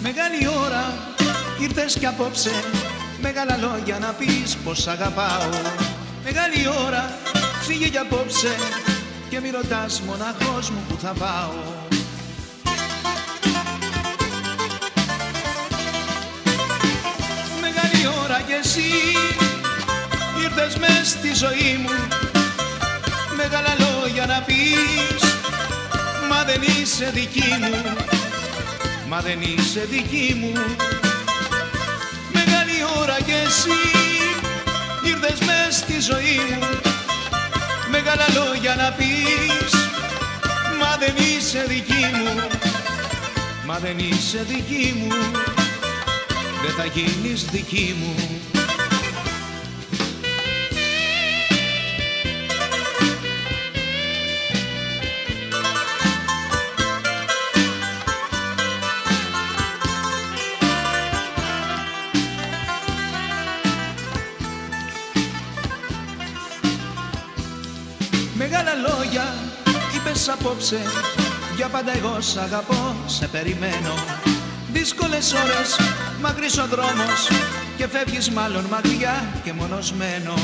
Μεγάλη ώρα ήρθες κι απόψε, μεγάλα λόγια να πεις πως αγαπάω. Μεγάλη ώρα φύγε κι απόψε και μη ρωτάς μοναχός μου που θα πάω. Μεγάλη ώρα κι εσύ ήρθες μες στη ζωή μου, μεγάλα λόγια να πεις, μα δεν είσαι δική μου, μα δεν είσαι δική μου. Μεγάλη ώρα κι εσύ ήρθες μες στη ζωή μου, μεγάλα λόγια να πεις, μα δεν είσαι δική μου, μα δεν είσαι δική μου, δεν θα γίνεις δική μου. Μεγάλα λόγια είπες απόψε, για πάντα εγώ σ' αγαπώ, σε περιμένω. Δύσκολες ώρες, μακρύς ο δρόμος και φεύγεις μάλλον μακριά και μόνος μένω.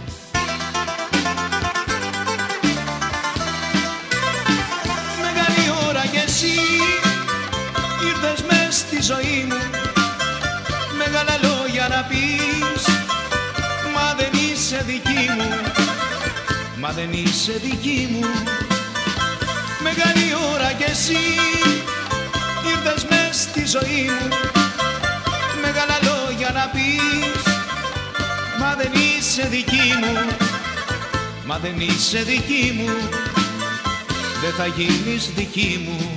Μεγάλη ώρα κι εσύ ήρθες μες στη ζωή μου, μεγάλα λόγια να πεις, μα δεν είσαι δική μου, μα δεν είσαι δική μου. Μεγάλη ώρα κι εσύ ήρθες μες στη ζωή μου, μεγάλα λόγια να πεις, μα δεν είσαι δική μου, μα δεν είσαι δική μου, δεν θα γίνεις δική μου.